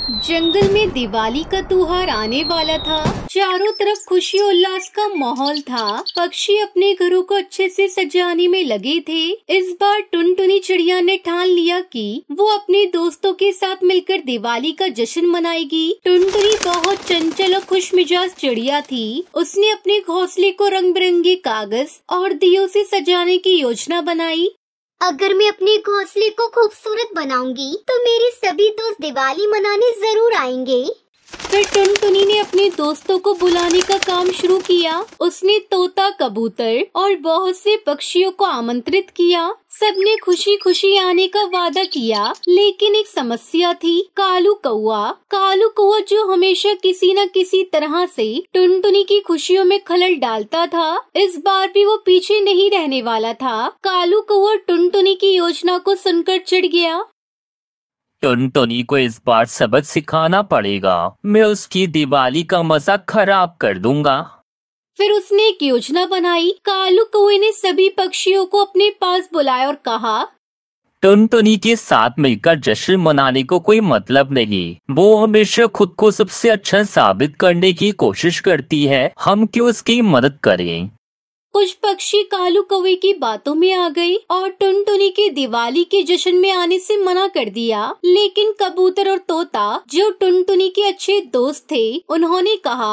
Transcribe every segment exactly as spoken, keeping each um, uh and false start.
जंगल में दिवाली का त्योहार आने वाला था। चारों तरफ खुशी उल्लास का माहौल था। पक्षी अपने घरों को अच्छे से सजाने में लगे थे। इस बार टुनटुनी चिड़िया ने ठान लिया कि वो अपने दोस्तों के साथ मिलकर दिवाली का जश्न मनाएगी। टुनटुनी बहुत चंचल और खुशमिजाज चिड़िया थी। उसने अपने घोंसले को रंग बिरंगे कागज और दियों से सजाने की योजना बनाई। अगर मैं अपने घोंसले को खूबसूरत बनाऊंगी तो मेरे सभी दोस्त दिवाली मनाने जरूर आएंगे। फिर टुनटुनी ने अपने दोस्तों को बुलाने का काम शुरू किया। उसने तोता, कबूतर और बहुत से पक्षियों को आमंत्रित किया। सबने खुशी खुशी आने का वादा किया, लेकिन एक समस्या थी, कालू कौआ। कालू कौआ जो हमेशा किसी न किसी तरह से टुनटुनी की खुशियों में खलल डालता था, इस बार भी वो पीछे नहीं रहने वाला था। कालू कौआ टुनटुनी की योजना को सुनकर चिढ़ गया। टुनटुनी को इस बार सबक सिखाना पड़ेगा। मैं उसकी दिवाली का मजा खराब कर दूंगा। फिर उसने एक योजना बनाई। कालू कौए ने सभी पक्षियों को अपने पास बुलाया और कहा, टुनटुनी के साथ मिलकर जश्न मनाने को कोई मतलब नहीं। वो हमेशा खुद को सबसे अच्छा साबित करने की कोशिश करती है। हम क्यों उसकी मदद करें? कुछ पक्षी कालू कौवे की बातों में आ गए और टुनटुनी के दिवाली के जश्न में आने से मना कर दिया। लेकिन कबूतर और तोता, जो टुनटुनी के अच्छे दोस्त थे, उन्होंने कहा,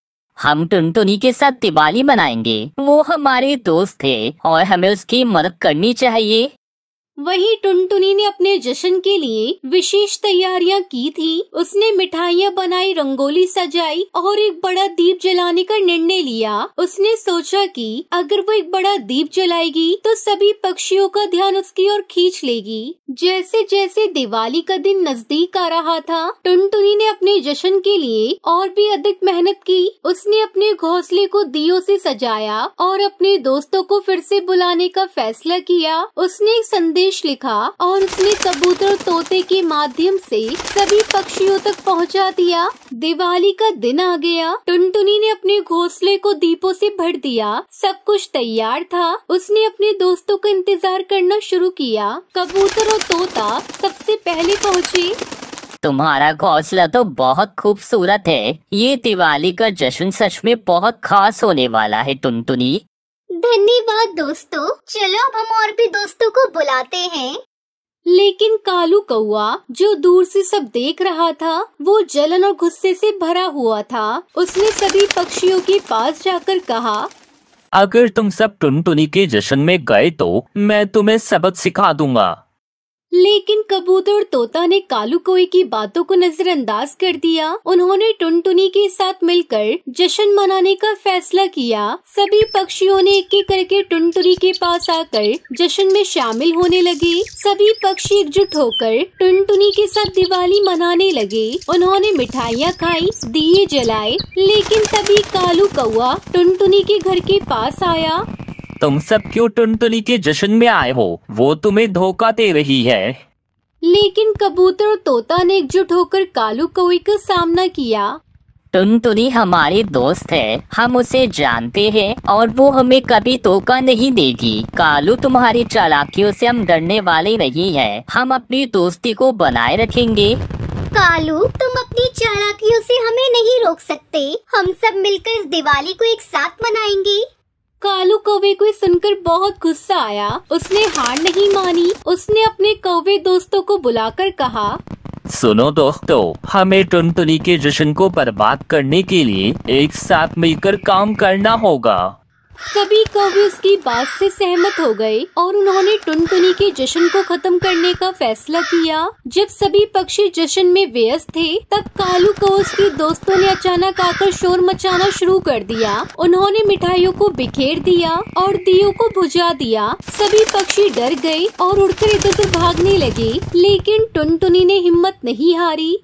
हम टुनटुनी के साथ दिवाली मनाएंगे। वो हमारे दोस्त थे और हमें उसकी मदद करनी चाहिए। वहीं टुनटुनी ने अपने जश्न के लिए विशेष तैयारियां की थी। उसने मिठाइयां बनाई, रंगोली सजाई और एक बड़ा दीप जलाने का निर्णय लिया। उसने सोचा कि अगर वो एक बड़ा दीप जलाएगी तो सभी पक्षियों का ध्यान उसकी ओर खींच लेगी। जैसे जैसे दिवाली का दिन नजदीक आ रहा था, टुनटुनी ने अपने जश्न के लिए और भी अधिक मेहनत की। उसने अपने घोंसले को दियों से सजाया और अपने दोस्तों को फिर से बुलाने का फैसला किया। उसने एक संदेश लिखा और उसने कबूतर और तोते के माध्यम से सभी पक्षियों तक पहुंचा दिया। दिवाली का दिन आ गया। टुनटुनी ने अपने घोंसले को दीपों से भर दिया। सब कुछ तैयार था। उसने अपने दोस्तों का इंतजार करना शुरू किया। कबूतर और तोता सबसे पहले पहुँचे। तुम्हारा घोंसला तो बहुत खूबसूरत है। ये दिवाली का जश्न सच में बहुत खास होने वाला है टुनटुनी। धन्यवाद दोस्तों। चलो अब हम और भी दोस्तों को बुलाते हैं। लेकिन कालू कौआ, जो दूर से सब देख रहा था, वो जलन और गुस्से से भरा हुआ था। उसने सभी पक्षियों के पास जाकर कहा, अगर तुम सब टुनटुनी के जश्न में गए तो मैं तुम्हें सबक सिखा दूंगा। लेकिन कबूतर और तोता ने कालू कौए की बातों को नजरअंदाज कर दिया। उन्होंने टुनटुनी के साथ मिलकर जश्न मनाने का फैसला किया। सभी पक्षियों ने एक एक करके टुनटुनी के पास आकर जश्न में शामिल होने लगे। सभी पक्षी एकजुट होकर टुनटुनी के साथ दिवाली मनाने लगे। उन्होंने मिठाइयाँ खाई, दिए जलाए। लेकिन तभी कालू कौआ टुनटुनी के घर के पास आया। तुम सब क्यों टुनटुनी के जश्न में आए हो? वो तुम्हें धोखा दे रही है। लेकिन कबूतर और तोता ने एकजुट होकर कालू कौवे का सामना किया। टुनटुनी हमारी दोस्त है। हम उसे जानते हैं और वो हमें कभी धोखा नहीं देगी। कालू, तुम्हारी चालाकियों से हम डरने वाले नहीं हैं। हम अपनी दोस्ती को बनाए रखेंगे। कालू, तुम अपनी चालाकियों से हमें नहीं रोक सकते। हम सब मिलकर इस दिवाली को एक साथ मनाएंगे। कालू कौवे को सुनकर बहुत गुस्सा आया। उसने हार नहीं मानी। उसने अपने कौवे दोस्तों को बुलाकर कहा, सुनो दोस्तों, हमें टुनटुनी के जश्न को बर्बाद करने के लिए एक साथ मिलकर काम करना होगा। सभी कौवे उसकी बात से सहमत हो गए और उन्होंने टुनटुनी के जश्न को खत्म करने का फैसला किया। जब सभी पक्षी जश्न में व्यस्त थे, तब कालू को उसके दोस्तों ने अचानक आकर शोर मचाना शुरू कर दिया। उन्होंने मिठाइयों को बिखेर दिया और दियों को बुझा दिया। सभी पक्षी डर गए और उड़कर इधर उधर भागने लगे। लेकिन टुनटुनी ने हिम्मत नहीं हारी।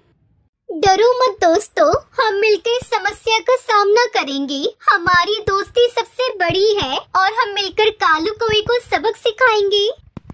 डरो मत दोस्तों, हम मिलकर इस समस्या का सामना करेंगे। हमारी दोस्ती सबसे बड़ी है और हम मिलकर कालू कौवे को सबक सिखाएंगे।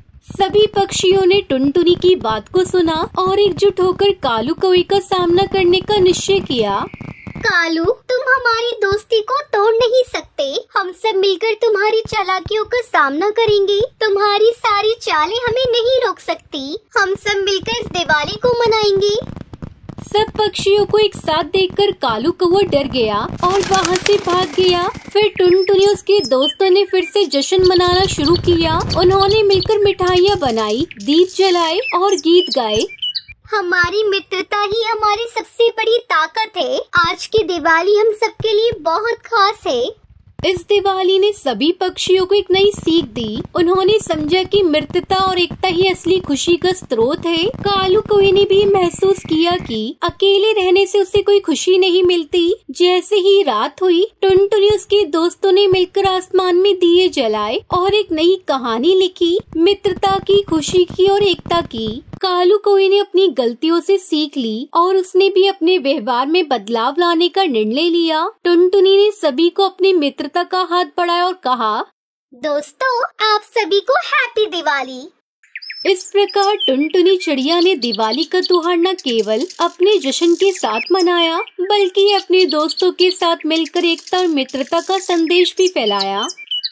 सभी पक्षियों ने टुनटुनी की बात को सुना और एकजुट होकर कालू कौवे का सामना करने का निश्चय किया। कालू, तुम हमारी दोस्ती को तोड़ नहीं सकते। हम सब मिलकर तुम्हारी चालाकियों का सामना करेंगे। तुम्हारी सारी चालें हमें नहीं रोक सकती। हम सब मिलकर इस दिवाली को मनाएंगे। सब पक्षियों को एक साथ देखकर कालू कौवा डर गया और वहाँ से भाग गया। फिर टुनटुनी उसके दोस्तों ने फिर से जश्न मनाना शुरू किया। उन्होंने मिलकर मिठाइयाँ बनाई, दीप जलाए और गीत गाए। हमारी मित्रता ही हमारी सबसे बड़ी ताकत है। आज की दिवाली हम सबके लिए बहुत खास है। इस दिवाली ने सभी पक्षियों को एक नई सीख दी। उन्होंने समझा कि मित्रता और एकता ही असली खुशी का स्रोत है। कालू कौवे ने भी महसूस किया कि अकेले रहने से उसे कोई खुशी नहीं मिलती। जैसे ही रात हुई, टुनटुनी उसके दोस्तों ने मिलकर आसमान में दिए जलाए और एक नई कहानी लिखी, मित्रता की, खुशी की और एकता की। कालू कौवे ने अपनी गलतियों से सीख ली और उसने भी अपने व्यवहार में बदलाव लाने का निर्णय लिया। टुनटुनी ने सभी को अपनी मित्रता का हाथ बढ़ाया और कहा, दोस्तों, आप सभी को हैप्पी दिवाली। इस प्रकार टुनटुनी चिड़िया ने दिवाली का त्योहार न केवल अपने जश्न के साथ मनाया, बल्कि अपने दोस्तों के साथ मिलकर एकता और मित्रता का संदेश भी फैलाया।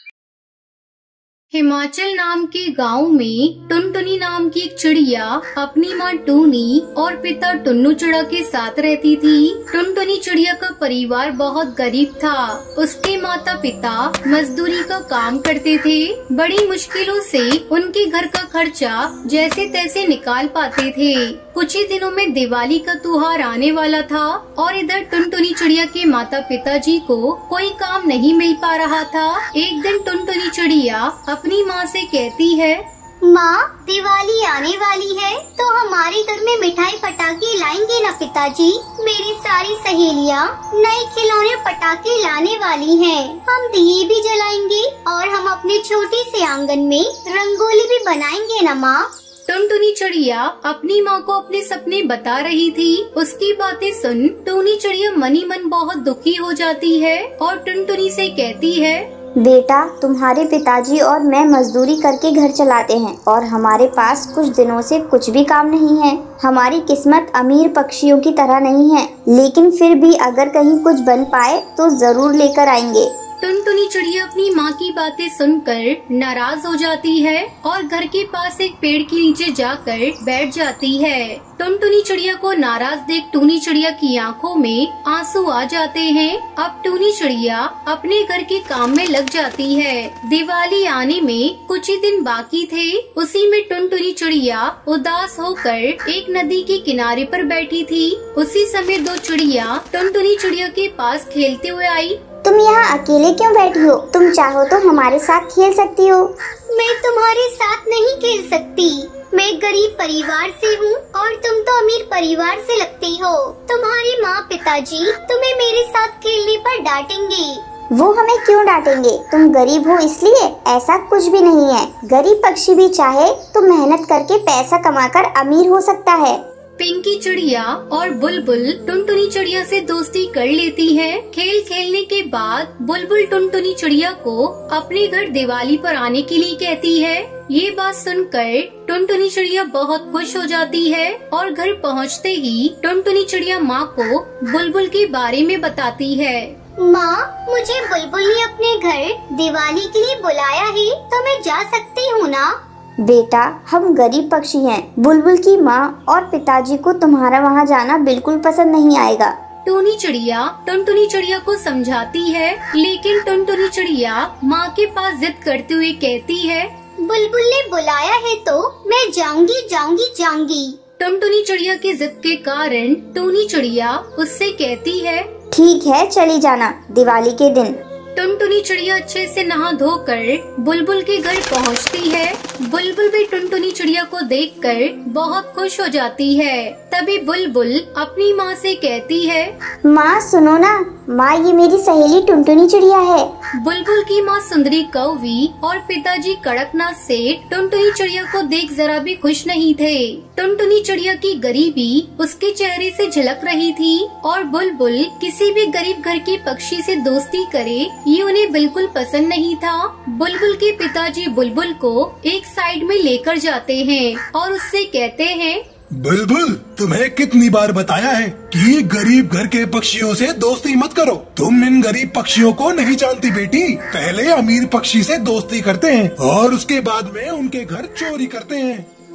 हिमाचल नाम के गांव में टुनटुनी नाम की एक चिड़िया अपनी माँ टूनी और पिता टुन्नू चिड़ा के साथ रहती थी। टुनटुनी चिड़िया का परिवार बहुत गरीब था। उसके माता पिता मजदूरी का काम करते थे। बड़ी मुश्किलों से उनके घर का खर्चा जैसे तैसे निकाल पाते थे। कुछ ही दिनों में दिवाली का त्योहार आने वाला था और इधर टुनटुनी चिड़िया के माता पिताजी को कोई काम नहीं मिल पा रहा था। एक दिन टुनटुनी चिड़िया अपनी माँ से कहती है, माँ, दिवाली आने वाली है तो हमारे घर में मिठाई पटाखे लाएंगे ना पिताजी? मेरी सारी सहेलियाँ नए खिलौने पटाखे लाने वाली हैं। हम दिए भी जलाएंगे और हम अपने छोटे से आंगन में रंगोली भी बनाएंगे ना माँ? टुनटुनी चिड़िया अपनी माँ को अपने सपने बता रही थी। उसकी बातें सुन टूनी चिड़िया मनी मन बहुत दुखी हो जाती है और टुनटुनी से कहती है, बेटा, तुम्हारे पिताजी और मैं मजदूरी करके घर चलाते हैं और हमारे पास कुछ दिनों से कुछ भी काम नहीं है। हमारी किस्मत अमीर पक्षियों की तरह नहीं है, लेकिन फिर भी अगर कहीं कुछ बन पाए तो जरूर लेकर आएंगे। टुनटुनी चिड़िया अपनी माँ की बातें सुनकर नाराज हो जाती है और घर के पास एक पेड़ के नीचे जाकर बैठ जाती है। टुनटुनी चिड़िया को नाराज देख टूनी चिड़िया की आंखों में आंसू आ जाते हैं। अब टूनी चिड़िया अपने घर के काम में लग जाती है। दिवाली आने में कुछ ही दिन बाकी थे। उसी में टुनटुनी चिड़िया उदास होकर एक नदी के किनारे पर बैठी थी। उसी समय दो चिड़िया टुनटुनी चिड़िया के पास खेलते हुए आई। तुम यहाँ अकेले क्यों बैठी हो? तुम चाहो तो हमारे साथ खेल सकती हो। मैं तुम्हारे साथ नहीं खेल सकती। मैं गरीब परिवार से हूँ और तुम तो अमीर परिवार से लगती हो। तुम्हारे माँ पिताजी तुम्हें मेरे साथ खेलने पर डांटेंगे। वो हमें क्यों डांटेंगे? तुम गरीब हो इसलिए? ऐसा कुछ भी नहीं है। गरीब पक्षी भी चाहे तो मेहनत करके पैसा कमाकर अमीर हो सकता है। पिंकी चिड़िया और बुलबुल टुनटुनी चिड़िया से दोस्ती कर लेती है। खेल खेलने के बाद बुलबुल टुनटुनी चिड़िया को अपने घर दिवाली पर आने के लिए कहती है। ये बात सुनकर टुनटुनी चिड़िया बहुत खुश हो जाती है और घर पहुँचते ही टुनटुनी चिड़िया माँ को बुलबुल के बारे में बताती है। माँ, मुझे बुलबुल ने अपने घर दिवाली के लिए बुलाया है तो मैं जा सकती हूँ ना? बेटा, हम गरीब पक्षी हैं। बुलबुल की माँ और पिताजी को तुम्हारा वहाँ जाना बिल्कुल पसंद नहीं आएगा। टूनी चिड़िया टुनटुनी चिड़िया को समझाती है, लेकिन टुनटुनी चिड़िया माँ के पास जिद करते हुए कहती है, बुलबुल ने बुलाया है तो मैं जाऊंगी जाऊंगी जाऊंगी। टुनटुनी चिड़िया की जिद के कारण टूनी चिड़िया उससे कहती है, ठीक है, चली जाना दिवाली के दिन। टुनटुनी चिड़िया अच्छे से नहा धोकर बुलबुल के घर पहुंचती है। बुलबुल भी टुनटुनी चिड़िया को देखकर बहुत खुश हो जाती है। तभी बुलबुल अपनी माँ से कहती है, माँ सुनो ना, माँ ये मेरी सहेली टुनटुनी चिड़िया है। बुलबुल की माँ सुंदरी कौवी और पिताजी कड़कनाथ से टुनटुनी चिड़िया को देख जरा भी खुश नहीं थे। टुनटुनी चिड़िया की गरीबी उसके चेहरे से झलक रही थी और बुलबुल किसी भी गरीब घर के पक्षी से दोस्ती करे ये उन्हें बिल्कुल पसंद नहीं था। बुलबुल के पिताजी बुलबुल को एक साइड में लेकर जाते हैं और उससे कहते हैं, बुलबुल, तुम्हें कितनी बार बताया है कि गरीब घर के पक्षियों से दोस्ती मत करो। तुम इन गरीब पक्षियों को नहीं जानती बेटी। पहले अमीर पक्षी से दोस्ती करते हैं और उसके बाद में उनके घर चोरी करते हैं।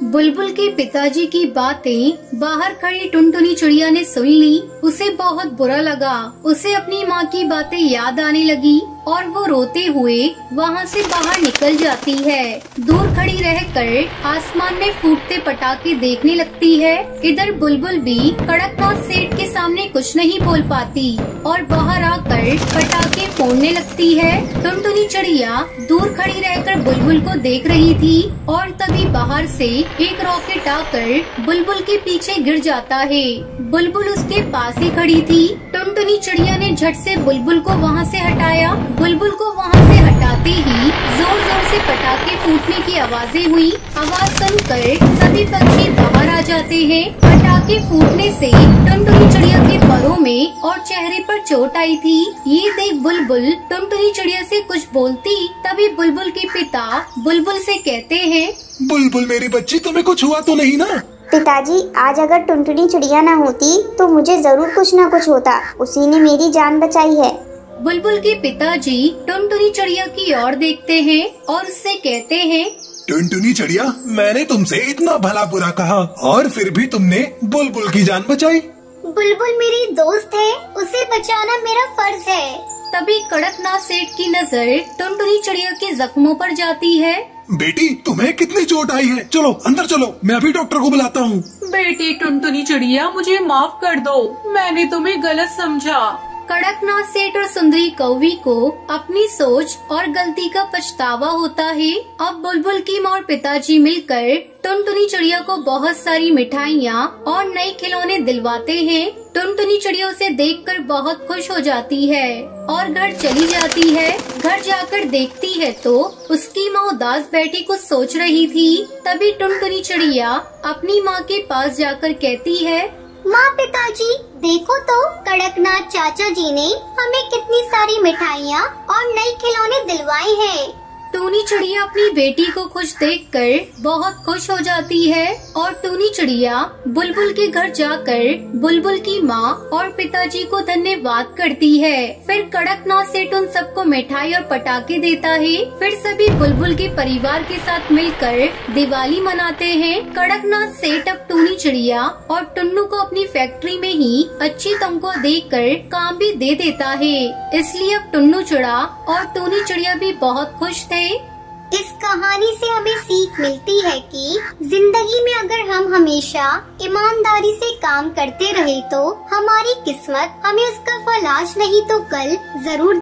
बुलबुल के पिताजी की बातें बाहर खड़ी टुनटुनी चिड़िया ने सुन ली। उसे बहुत बुरा लगा। उसे अपनी माँ की बातें याद आने लगी और वो रोते हुए वहाँ से बाहर निकल जाती है। दूर खड़ी रहकर आसमान में फूटते पटाखे देखने लगती है। इधर बुलबुल भी कड़कनाथ सेठ के सामने कुछ नहीं बोल पाती और बाहर आकर पटाखे फोड़ने लगती है। टुनटुनी चिड़िया दूर खड़ी रहकर बुलबुल को देख रही थी और तभी बाहर से एक रॉकेट आकर बुलबुल के पीछे गिर जाता है। बुलबुल उसके पास ही खड़ी थी। टुनटुनी चिड़िया ने झट से बुलबुल को वहाँ से हटाया। बुलबुल को वहाँ से हटाते ही जोर जोर से पटाखे फूटने की आवाजें हुई। आवाज सुनकर सभी पक्षी बाहर आ जाते हैं। पटाखे फूटने से टुनटुनी चिड़िया के परों में और चेहरे पर चोट आई थी। ये देख बुलबुल टुनटुनी चिड़िया से कुछ बोलती, तभी बुलबुल के पिता बुलबुल से कहते हैं, बुलबुल मेरी बच्ची, तुम्हें कुछ हुआ तो नहीं ना? पिताजी, आज अगर टुनटुनी चिड़िया न होती तो मुझे जरूर कुछ न कुछ होता। उसी ने मेरी जान बचाई है। बुलबुल के पिताजी टुनटुनी चिड़िया की ओर देखते हैं और उससे कहते हैं, टुनटुनी चिड़िया, मैंने तुमसे इतना भला बुरा कहा और फिर भी तुमने बुलबुल की जान बचाई। बुलबुल मेरी दोस्त है, उसे बचाना मेरा फर्ज है। तभी कड़कनाथ सेठ की नजर टुनटुनी चिड़िया के जख्मों पर जाती है। बेटी, तुम्हें कितनी चोट आई है? चलो अंदर चलो, मैं अभी डॉक्टर को बुलाता हूँ। बेटी टुनटुनी चिड़िया, मुझे माफ कर दो, मैंने तुम्हें गलत समझा। कड़कनाथ सेठ और सुंदरी कौवी को अपनी सोच और गलती का पछतावा होता है। अब बुलबुल की माँ और पिताजी मिलकर टुनटुनी चिड़िया को बहुत सारी मिठाइयाँ और नए खिलौने दिलवाते हैं। टुनटुनी चिड़िया उसे देखकर बहुत खुश हो जाती है और घर चली जाती है। घर जाकर देखती है तो उसकी माँ उदास बैठी कुछ सोच रही थी। तभी टुनटुनी चिड़िया अपनी माँ के पास जाकर कहती है, माँ, पिताजी देखो तो, कड़कनाथ चाचा जी ने हमें कितनी सारी मिठाइयाँ और नए खिलौने दिलवाए हैं। टूनी चिड़िया अपनी बेटी को खुश देखकर बहुत खुश हो जाती है और टूनी चिड़िया बुलबुल के घर जाकर बुलबुल की माँ और पिताजी को धन्यवाद करती है। फिर कड़कनाथ सेठ उन सबको मिठाई और पटाखे देता है। फिर सभी बुलबुल के परिवार के साथ मिलकर दिवाली मनाते हैं। कड़कनाथ सेठ अब टूनी चिड़िया और टुन्नू को अपनी फैक्ट्री में ही अच्छी तनख्वाह देकर काम भी दे देता है। इसलिए अब टुन्नू चिड़ा और टूनी चिड़िया भी बहुत खुश थे। इस कहानी से हमें सीख मिलती है कि जिंदगी में अगर हम हमेशा ईमानदारी से काम करते रहे तो हमारी किस्मत हमें उसका फल आज नहीं तो कल जरूर